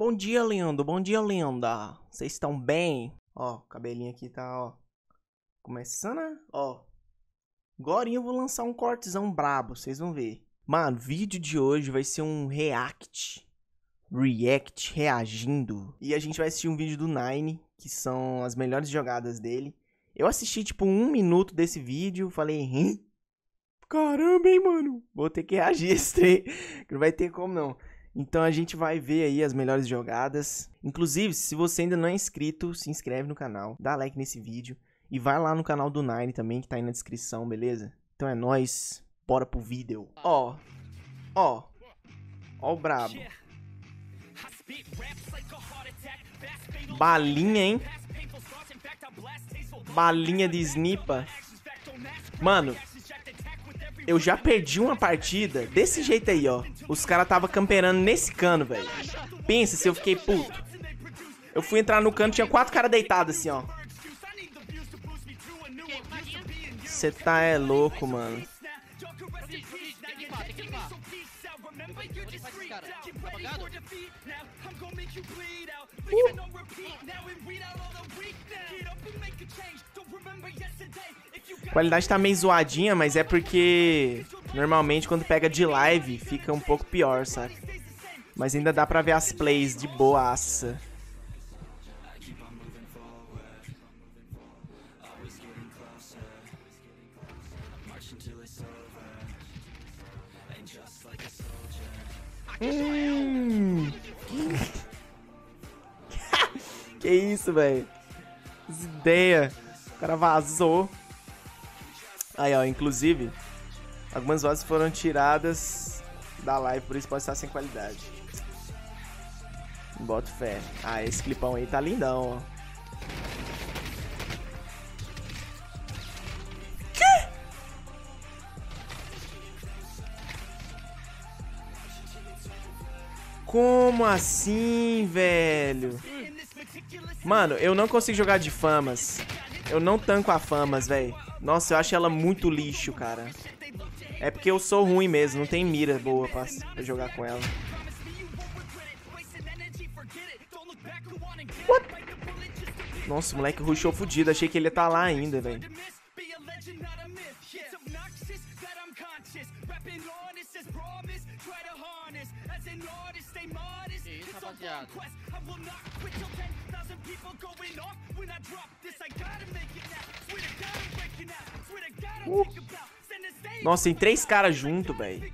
Bom dia, lindo. Bom dia, linda. Vocês estão bem? Ó, o cabelinho aqui tá, ó. Começando, ó. Agorinha eu vou lançar um cortezão brabo, vocês vão ver. Mano, o vídeo de hoje vai ser um react. React, reagindo. E a gente vai assistir um vídeo do Nine, que são as melhores jogadas dele. Eu assisti, tipo, 1 minuto desse vídeo, falei, caramba, hein, mano. Vou ter que reagir esse trem, que não vai ter como, não. Então a gente vai ver aí as melhores jogadas. Inclusive, se você ainda não é inscrito, se inscreve no canal, dá like nesse vídeo. E vai lá no canal do Nine também, que tá aí na descrição, beleza? Então é nóis, bora pro vídeo. Ó o brabo. Balinha, hein? Balinha de snipa. Mano, eu já perdi uma partida desse jeito aí, ó. Os caras tava camperando nesse cano, velho. Pensa se eu fiquei puto. Eu fui entrar no cano, tinha 4 caras deitados assim, ó. Você tá louco, mano. A qualidade tá meio zoadinha, mas é porque normalmente quando pega de live fica um pouco pior, sabe? Mas ainda dá pra ver as plays de boaça. Que isso, velho? Que ideia. O cara vazou. Aí, ó, inclusive, algumas vozes foram tiradas da live, por isso pode estar sem qualidade. Boto fé. Ah, esse clipão aí tá lindão, ó. Como assim, velho? Mano, eu não consigo jogar de famas. Eu não tanco a famas, velho. Nossa, eu acho ela muito lixo, cara. É porque eu sou ruim mesmo, não tem mira boa pra jogar com ela. What? Nossa, o moleque rushou fudido. Achei que ele ia estar lá ainda, velho. Nossa, tem 3 caras junto, velho.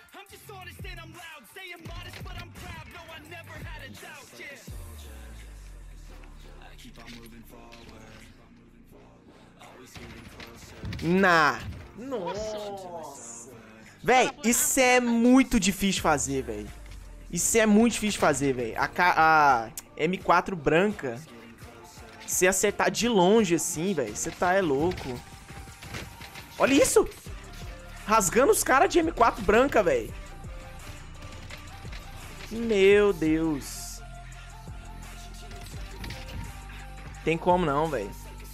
Nossa. Véi, isso é muito difícil de fazer, velho. Isso é muito difícil de fazer, velho. A M4 branca, se acertar de longe assim, velho, você tá louco. Olha isso! Rasgando os caras de M4 branca, velho. Meu Deus. Tem como não, velho.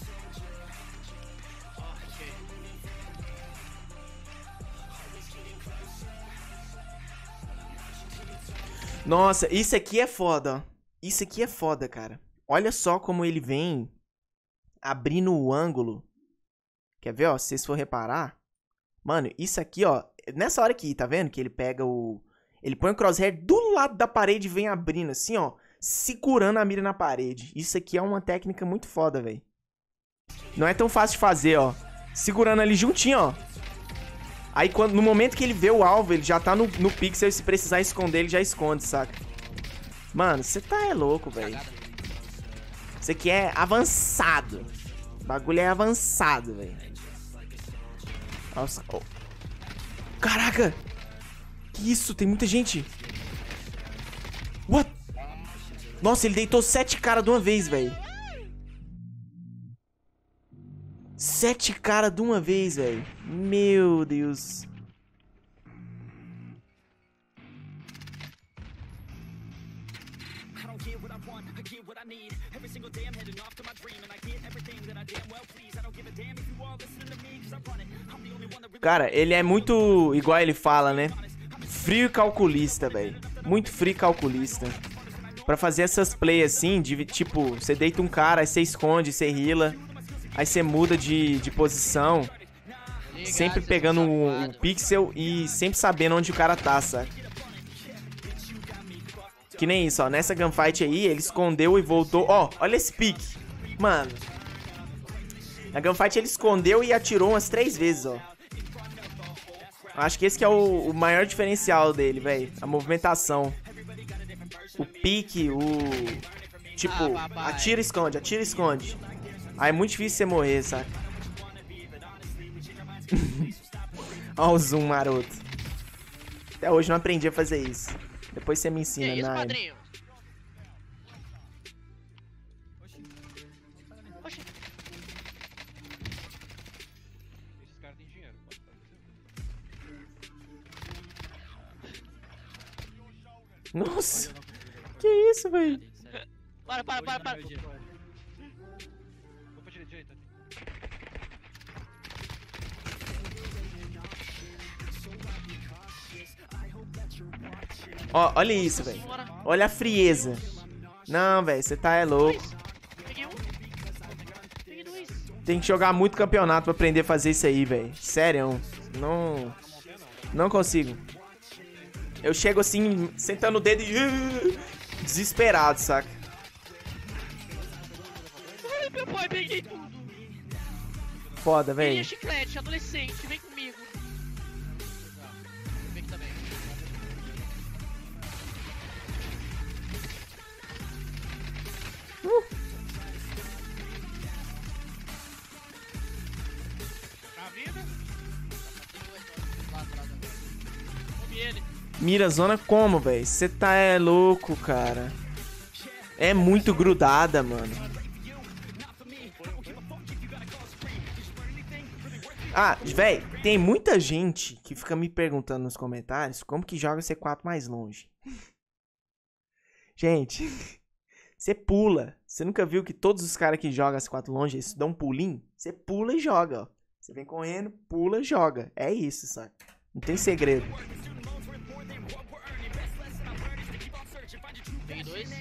Nossa, isso aqui é foda, ó. Isso aqui é foda, cara. Olha só como ele vem abrindo o ângulo. Quer ver, ó? Se vocês for reparar. Mano, isso aqui, ó. Nessa hora aqui, tá vendo? Que ele pega o... Ele põe o crosshair do lado da parede e vem abrindo assim, ó. Segurando a mira na parede. Isso aqui é uma técnica muito foda, velho. Não é tão fácil de fazer, ó. Segurando ali juntinho, ó. Aí, no momento que ele vê o alvo, ele já tá no pixel e se precisar esconder, ele já esconde, saca? Mano, você tá louco, velho. Isso aqui é avançado. O bagulho é avançado, velho. Nossa. Oh. Caraca! Que isso? Tem muita gente. What? Nossa, ele deitou 7 caras de uma vez, velho. 7 caras de uma vez, velho. Meu Deus. Cara, ele é muito, igual ele fala, né? Frio e calculista, velho. Muito frio e calculista. pra fazer essas plays assim, de tipo, você deita um cara, aí você esconde, você heala, aí você muda de posição, sempre pegando o pixel e sempre sabendo onde o cara tá, sabe? Que nem isso, ó, nessa gunfight aí, ele escondeu e voltou, ó, olha esse pique, mano. Na gunfight ele escondeu e atirou umas 3 vezes, ó. Acho que esse que é o maior diferencial dele, velho. A movimentação. O pique, o... Tipo, atira e esconde, atira e esconde. Aí é muito difícil você morrer, saca? Ó o zoom maroto. Até hoje não aprendi a fazer isso. Depois você me ensina, que é isso, Nine. padrinho? Oxi. Esses caras têm dinheiro, pode fazer. Nossa. Que isso, velho? Para. Vou pra direita. Ó, olha isso, velho. Olha a frieza. Não, velho, você tá louco. Peguei um. Peguei 2. Tem que jogar muito campeonato pra aprender a fazer isso aí, velho. Sério, não consigo. Eu chego assim, sentando o dedo e... desesperado, saca? Ai, meu pai, peguei tudo. Foda, Peguei velho. chiclete, adolescente, vem comigo. Vem aqui também. A vida? Lá atrás agora. Comi ele. Mira zona como, velho? Você tá louco, cara. É muito grudada, mano. Ah, velho, tem muita gente que fica me perguntando nos comentários como que joga C4 mais longe. Gente, você pula. Você nunca viu que todos os caras que jogam C4 longe, eles dão um pulinho? Você pula e joga, ó. Você vem correndo, pula e joga. É isso, saca? Não tem segredo. Peguei 2.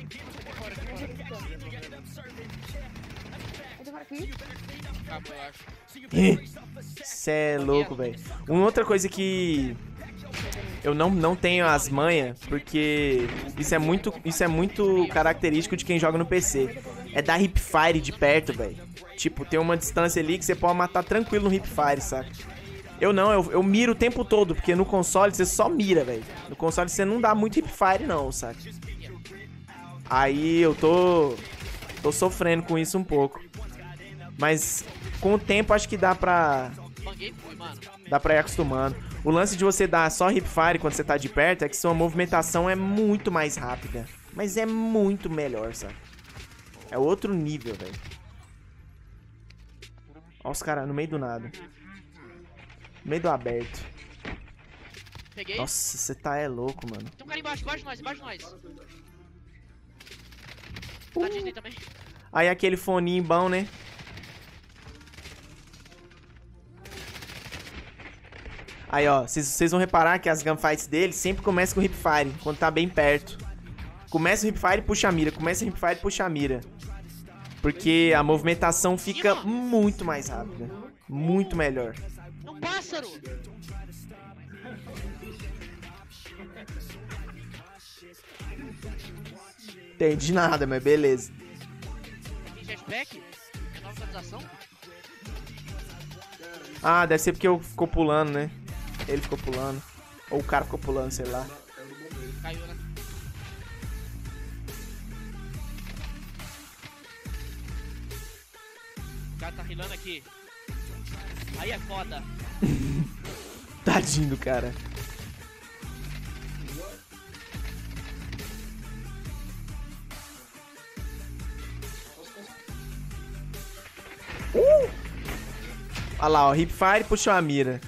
Acabou, eu acho. Cê é louco, velho. Uma outra coisa que eu não tenho as manhas, porque isso é muito característico de quem joga no PC. É dar hipfire de perto, velho. Tipo, tem uma distância ali que você pode matar tranquilo no hipfire, saca? Eu miro o tempo todo, porque no console você só mira, velho. No console você não dá muito hipfire não, saca? Aí eu tô sofrendo com isso um pouco. Mas com o tempo acho que dá pra Banguei, fui, mano. ir acostumando. O lance de você dar só hipfire quando você tá de perto é que sua movimentação é muito mais rápida. Mas é muito melhor, sabe? É outro nível, velho. Ó os caras no meio do nada. No meio do aberto. Peguei. Nossa, você tá louco, mano. Tem um cara embaixo de nós, embaixo de nós. Tá Disney também. Aí aquele foninho bom, né? Aí, ó, vocês vão reparar que as gunfights dele sempre começam com hipfire, quando tá bem perto. Começa o hipfire e puxa a mira, começa o hipfire e puxa a mira. Porque a movimentação fica muito mais rápida. Muito melhor. É um pássaro. Entendi nada, mas beleza. Tem jetpack? É nova atualização? Ah, deve ser porque eu ficou pulando, né? Ele ficou pulando. Ou o cara ficou pulando, sei lá. Caiu, né? O cara tá rilando aqui. Aí é foda. Tadinho do cara. Olha lá, ó, hipfire puxou a mira.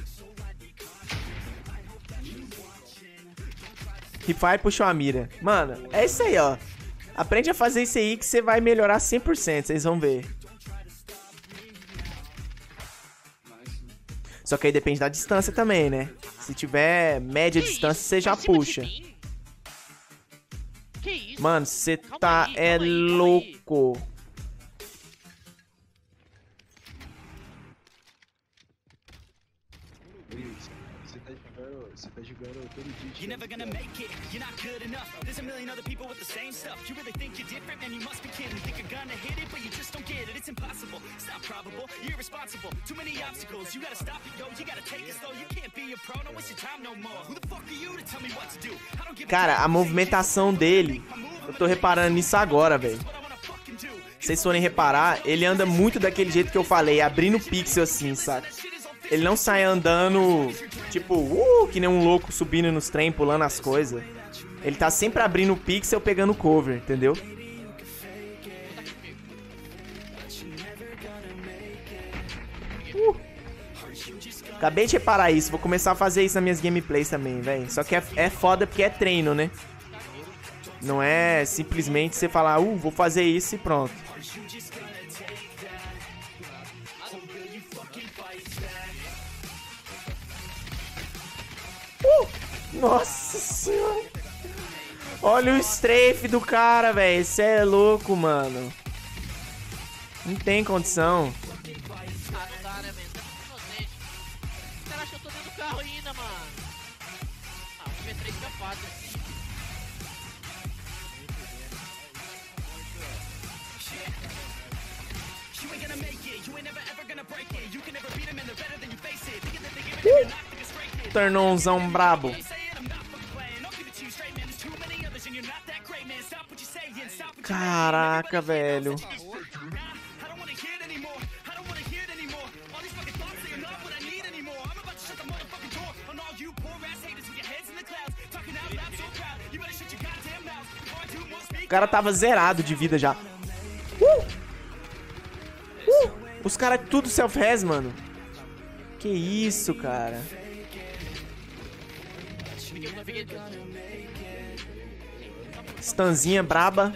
Hipfire puxou a mira. Mano, é isso aí, ó. Aprende a fazer isso aí que você vai melhorar 100%, vocês vão ver. Só que aí depende da distância também, né? Se tiver média distância, você já puxa. Que isso? Mano, você Calma tá aí, calma aí, calma louco. Você tá jogando todo dia. You're never gonna make it, you're not good enough. There's a million other people with the same stuff. You really think you're different, man, you must be kidding. Think you're gonna hit it, but you just don't get it. It's impossible, it's not probable, you're irresponsible. Too many obstacles, you gotta stop it, yo. You gotta take it slow, you can't be a pro, don't waste your time no more. Who the fuck are you to tell me what to do? I don't give a Cara, a movimentação dele, eu tô reparando nisso agora, velho. what I wanna fucking do. Se vocês forem reparar, ele anda muito daquele jeito que eu falei, abrindo pixel assim, saca? Ele não sai andando, tipo, que nem um louco subindo nos trem, pulando as coisas. Ele tá sempre abrindo pixel, pegando cover, entendeu? Acabei de reparar isso, vou começar a fazer isso nas minhas gameplays também, velho. Só que é foda porque é treino, né? Não é simplesmente você falar, vou fazer isso e pronto. Nossa senhora. Olha o strafe do cara, velho. Cê é louco, mano. Não tem condição. Ah, não dá, né, velho? Tá muito inocente. Os caras acham que eu tô dentro do carro ainda, mano. Ah, o V3 fica fácil. You ain't gonna make it, you ain't never ever gonna break it. You can never beat them and they're better than you face it. Thinking that they give it, you're not thinking straight it. Turnãozão brabo. Saying I'm not fucking playing, I'll give it to you straight, man. There's too many others and you're not that great, man. Stop what you're saying, stop what you're Caraca, velho. I don't wanna hear it anymore. I don't wanna hear it anymore. All these fucking thoughts, they are not what I need anymore. I'm about to shut the motherfucking door on all you poor ass haters with your heads in the clouds. Talking out loud so proud. You better shut your goddamn mouth before I do more speak. O cara tava zerado de vida já. Os caras tudo self-res, mano. Que isso, cara. Stanzinha braba.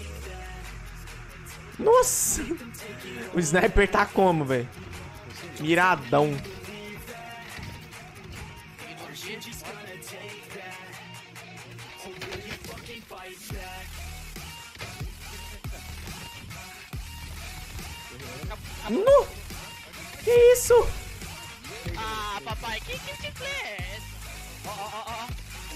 Nossa. O sniper tá como, velho? Miradão. No! Que isso? Ah, papai, que play é essa? Ó.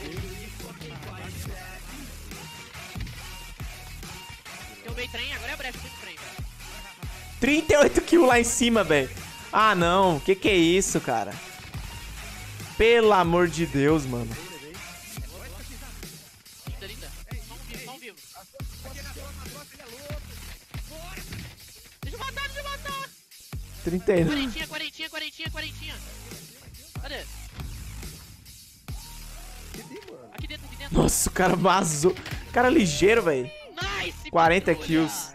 Eu meio trem, agora é breve do trem, velho. 38 kills lá em cima, velho. Ah, não. Que é isso, cara? Pelo amor de Deus, mano. Linda. Só um vivo. Deixa eu matar. 39. Quarentinha. Cadê? Aqui dentro. Nossa, o cara vazou. Cara ligeiro, velho. Nice! 40 patrulha. kills.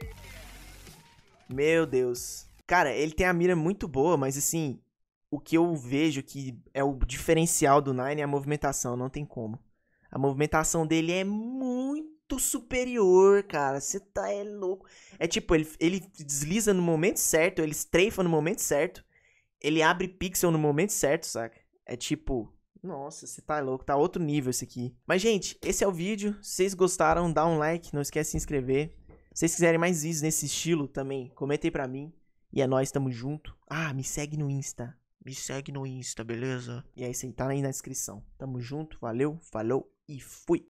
Meu Deus. Cara, ele tem a mira muito boa, mas assim, o que eu vejo que é o diferencial do Nine é a movimentação, não tem como. A movimentação dele é muito superior, cara. Você tá louco. É tipo, ele desliza no momento certo, ele estreifa no momento certo, ele abre pixel no momento certo, saca? É tipo, nossa, você tá louco, tá outro nível esse aqui. Mas, gente, esse é o vídeo. Se vocês gostaram, dá um like, não esquece de se inscrever. Se vocês quiserem mais vídeos nesse estilo também, comenta aí pra mim. E é nóis, tamo junto. Ah, me segue no Insta. Me segue no Insta, beleza? E é isso aí, tá aí na descrição. Tamo junto, valeu, falou e fui!